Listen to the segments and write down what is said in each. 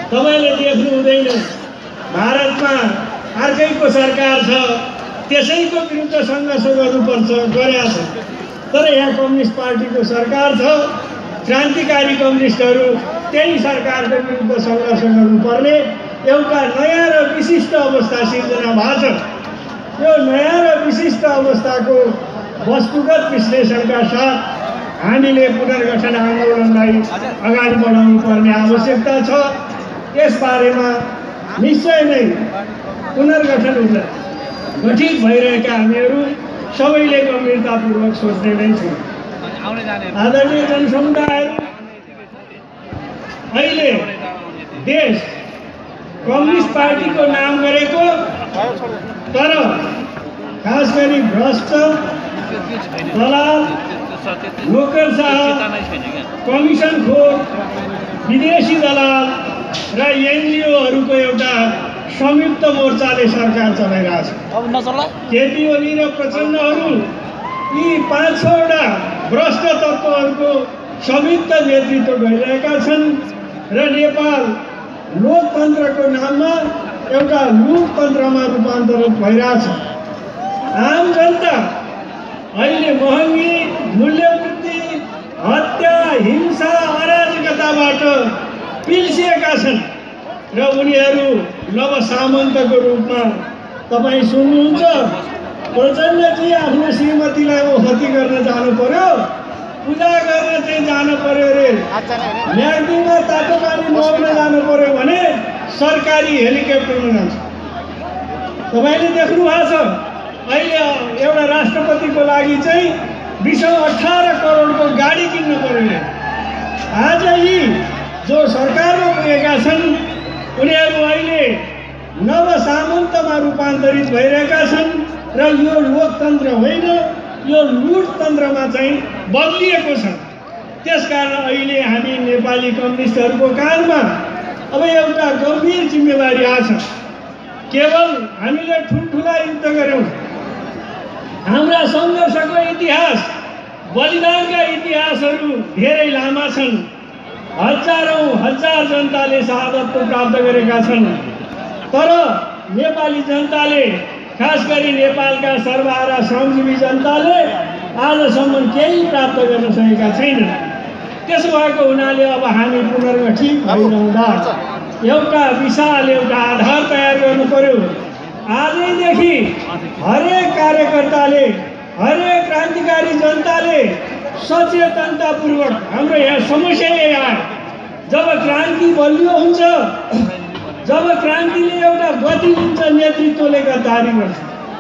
तपाईले देख्नु हुँदैन भारतमा अर्कैको सरकार छ त्यसैको विरुद्ध सङ्घर्ष गर्नुपर्छ गरेका छ तर यहाँ कम्युनिस्ट पार्टीको सरकार छ क्रान्तिकारी कम्युनिस्टहरू त्यही सरकारको विरुद्ध सङ्घर्ष गर्नुपर्ने एउटा नयाँ र विशिष्ट अवस्था सिर्जना भएको छ। यो नयाँ र विशिष्ट अवस्थाको वस्तुगत विश्लेषणका साथ हामीले पुनर्गठन आन्दोलनलाई अगाडि बढाउनु पर्ने आवश्यकता छ। यस बारेमा निश्चय नै पुनर्गठन हुन गठित भइरहेका हामीहरू सबैले गम्भीरतापूर्वक सोच्ने नै छौँ। आदरणीय जनसमुदायहरू, अहिले देश कम्युनिस्ट पार्टीको नाम गरेको तर खास गरी भ्रष्ट दलाल नोकरशाह कमिसनखोर विदेशी दलाल र एनजिओहरूको एउटा संयुक्त मोर्चाले सरकार चलाइरहेछ। केपी ओली र प्रचण्डहरू यी 5-6वटा भ्रष्ट तत्त्वहरूको संयुक्त नेतृत्व गरिरहेका छन् र नेपाल लोकतन्त्रको नाममा एउटा लुटतन्त्रमा रूपान्तरित भइरहेछ। आम जनता अहिले महँगी, मूल्यवृद्धि, हत्या, हिंसा, अराजकताबाट पिल्सिएका छन् र उनीहरू नव सामन्तको रूपमा तपाईँ सुन्नुहुन्छ प्रचण्डजी आफ्नो श्रीमतीलाई ओखती गर्न जानु पर्यो, पूजा गर्न चाहिँ जानु पर्यो रे, म्याग्दीमा तातो पानी नुहाउन जानु पर्यो भने सरकारी हेलिकप्टरमा जान्छ। तपाईँले देख्नु भएको छ अहिले एउटा राष्ट्रपतिको लागि चाहिँ 18 करोडको गाडी किन्नु पर्यो। आज यी जो सरकारमा पुगेका छन् उनीहरू अहिले नव सामन्तमा रूपान्तरित भइरहेका छन् र यो लोकतन्त्र होइन, यो लुटतन्त्रमा चाहिँ बदलिएको छ। त्यसकारण अहिले हामी नेपाली कम्युनिस्टहरूको काँधमा अब एउटा गम्भीर जिम्मेवारी आछ। केवल हामीले ठुल्ठुला युद्ध गऱ्यौँ, हाम्रा सङ्घर्षको इतिहास, बलिदानका इतिहासहरू धेरै लामा छन्। हजारौँ हजार जनताले शहादत प्राप्त गरेका छन् तर नेपाली जनताले, खास गरी नेपालका सर्वहारा श्रमजीवी जनताले आजसम्म केही प्राप्त गर्न सकेका छैनन्। त्यसो भएको हुनाले अब हामी पुनर्गठित भइरहँदा एउटा विशाल एउटा आधार तयार गर्नु पर्यो। आजैदेखि हरेक कार्यकर्ताले, हरेक क्रान्तिकारी जनताले सचेतनतापूर्वक हाम्रो यहाँ समस्या यही आयो। जब क्रान्ति बलियो हुन्छ, जब क्रान्तिले एउटा गति लिन्छ, नेतृत्वले गद्दारी गर्छ।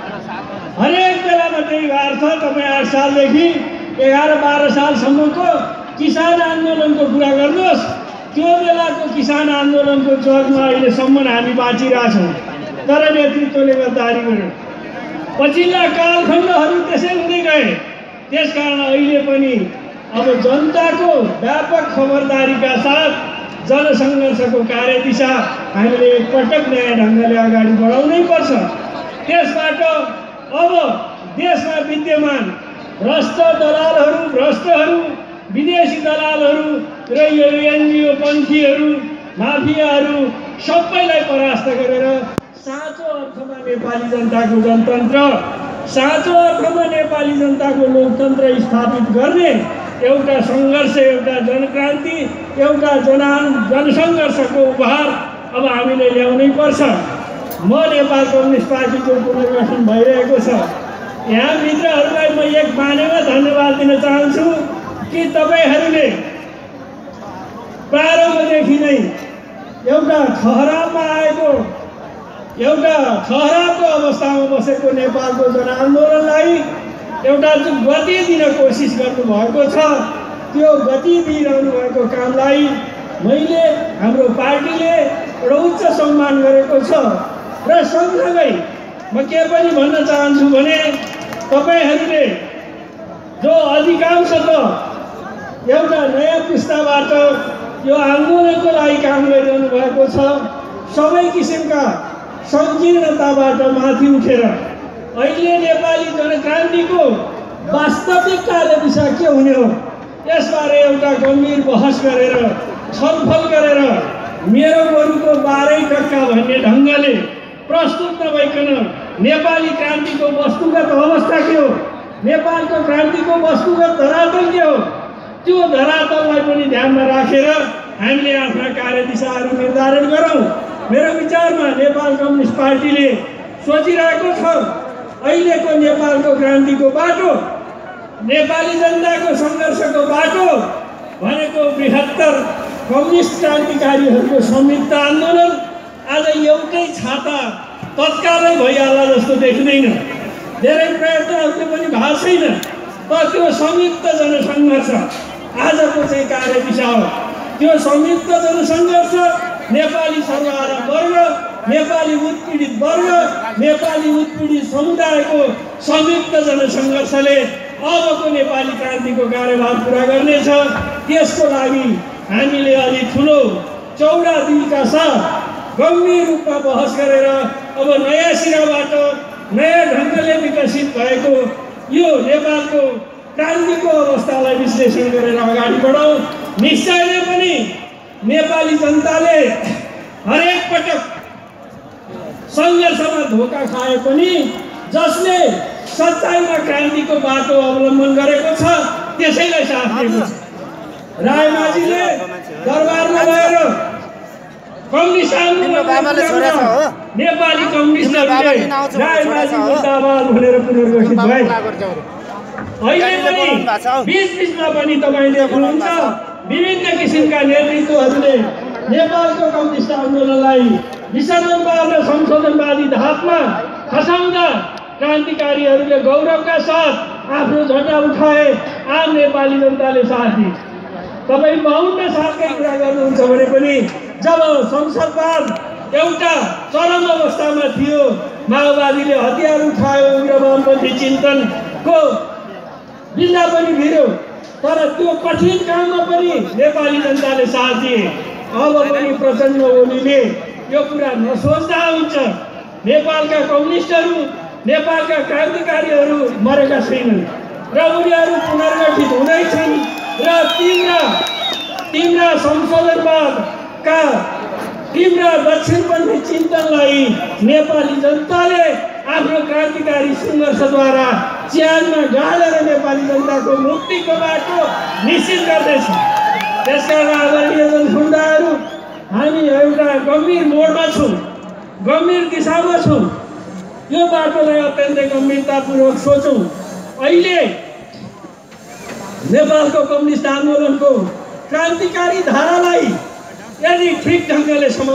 हरेक बेलामा त्यही भएको छ। तपाईँ 8 सालदेखि 11-12 सालसम्मको किसान आन्दोलनको कुरा गर्नुहोस्, त्यो बेलाको किसान आन्दोलनको जगमा अहिलेसम्म हामी बाँचिरहेछौँ तर नेतृत्वले गद्दारी गर्यो। पछिल्ला कालखण्डहरू त्यसै हुँदै गए। त्यसकारण अहिले पनि अब जनताको व्यापक खबरदारीका साथ जनसङ्घर्षको कार्यदिशा हामीले एकपटक नयाँ ढङ्गले अगाडि बढाउनै पर्छ। त्यसबाट अब देशमा विद्यमान भ्रष्ट दलालहरू, भ्रष्टहरू, विदेशी दलालहरू र यो एनजिओ पन्थीहरू, माफियाहरू सबैलाई परास्त गरेर साँचो अर्थमा नेपाली जनताको गणतन्त्र, साँचो अर्थमा नेपाली जनताको लोकतन्त्र स्थापित गर्ने एउटा सङ्घर्ष, एउटा जनक्रान्ति, एउटा जनसङ्घर्षको उपहार अब हामीले ल्याउनै पर्छ। म नेपाल कम्युनिस्ट पार्टीको पुनर्गठन भइरहेको छ। यहाँ मित्रहरूलाई म एक बानेमा धन्यवाद दिन चाहन्छु कि तपाईँहरूले प्रारम्भदेखि नै एउटा ठहरावमा आएको, एउटा ठहरावको अवस्थामा बसेको नेपालको जनआन्दोलनलाई एउटा गति दिन कोसिस गर्नुभएको छ। त्यो गति दिइरहनु भएको कामलाई मैले, हाम्रो पार्टीले एउटा उच्च सम्मान गरेको छ र सँगसँगै म के पनि भन्न चाहन्छु भने तपाईँहरूले जो अधिकांश त एउटा नयाँ पुस्ताबाट यो आन्दोलनको लागि काम गरिरहनु भएको छ, सबै किसिमका सङ्कीर्णताबाट माथि उठेर अहिले नेपाली जनक्रान्तिको वास्तविक कार्यदिशा के हुने हो यसबारे एउटा गम्भीर बहस गरेर, छलफल गरेर मेरो गोरुको 12 टक्का भन्ने ढङ्गले प्रस्तुत नभइकन नेपाली क्रान्तिको वस्तुगत अवस्था के हो, नेपालको क्रान्तिको वस्तुगत धरातल के हो, त्यो धरातललाई पनि ध्यानमा राखेर हामीले आफ्ना कार्यदिशाहरू निर्धारण गरौँ। मेरो विचारमा नेपाल कम्युनिस्ट पार्टीले सोचिरहेको छ अहिलेको नेपालको क्रान्तिको बाटो, नेपाली जनताको सङ्घर्षको बाटो भनेको बृहत्तर कम्युनिस्ट क्रान्तिकारीहरूको संयुक्त आन्दोलन। आज एउटै छाता तत्कालै भइहाल्ला जस्तो देख्दैन, धेरै प्रयत्नहरूले पनि भएको छैन, तर त्यो संयुक्त जनसङ्घर्ष आजको चाहिँ कार्यदिशा हो। त्यो संयुक्त जनसङ्घर्ष नेपाली सर्वहारा वर्ग, नेपाली उत्पीडित वर्ग, नेपाली उत्पीडित समुदायको संयुक्त जनसङ्घर्षले अबको नेपाली क्रान्तिको कार्यभार पुरा गर्नेछ। त्यसको लागि हामीले अलि ठुलो चौडा दिलका साथ गम्भीर रूपमा बहस गरेर अब नयाँ सिराबाट नयाँ ढङ्गले विकसित भएको यो नेपालको क्रान्तिको अवस्थालाई विश्लेषण गरेर अगाडि बढाउँ। निश्चय नै पनि नेपाली जनताले हरेक पटक सङ्घर्षमा धोका खाए पनि जसले सच्चाइमा क्रान्तिको बाटो अवलम्बन गरेको छ त्यसैलाई साथ दिएको छ। रायमाझीले दरबारमा गएर कम्युनिस्ट नेपाली कम्युनिस्टहरूले रायमाझी मुर्दाबाद भनेर पुनर्गठित भए। अहिले पनि बीच-बीचमा पनि तपाईँ देख्नुहुन्छ विभिन्न किसिमका नेतृत्वहरूले नेपालको कम्युनिस्ट आन्दोलनलाई विसर्जनवाद र संशोधनवादी धापमा खसाउँदा क्रान्तिकारीहरूले गौरवका साथ आफ्नो झण्डा उठाए, आम नेपाली जनताले साथ दिए। तपाईँ 52 सालकै कुरा गर्नुहुन्छ भने पनि जब संसदवाद एउटा चरम अवस्थामा थियो, माओवादीले हतियार उठायो, उग्र वामपन्थी चिन्तनको बिन्दा पनि भिड्यो, तर त्यो कठिन काममा पनि नेपाली जनताले साथ दिए। अब पनि प्रचण्ड ओलीले यो कुरा नसोच्दा हुन्छ। नेपालका कम्युनिस्टहरू, नेपालका क्रान्तिकारीहरू मरेका छैनन् र उनीहरू पुनर्गठित हुँदैछन् र तिम्रा संशोधनवादका तिम्रा दक्षिणपन्थी चिन्तनलाई नेपाली जनताले आफ्नो क्रान्तिकारी सङ्घर्षद्वारा च्यानमा गाडेर नेपाली जनताको मुक्तिको बाटो निश्चित गर्दैछ। त्यसकारण आदरणीय जनसमुदायहरू, हामी एउटा गम्भीर मोडमा छौँ, गम्भीर दिशामा छौँ। यो बाटोलाई अत्यन्तै गम्भीरतापूर्वक सोचौँ। अहिले नेपालको कम्युनिस्ट आन्दोलनको क्रान्तिकारी धारालाई यदि ठिक ढङ्गले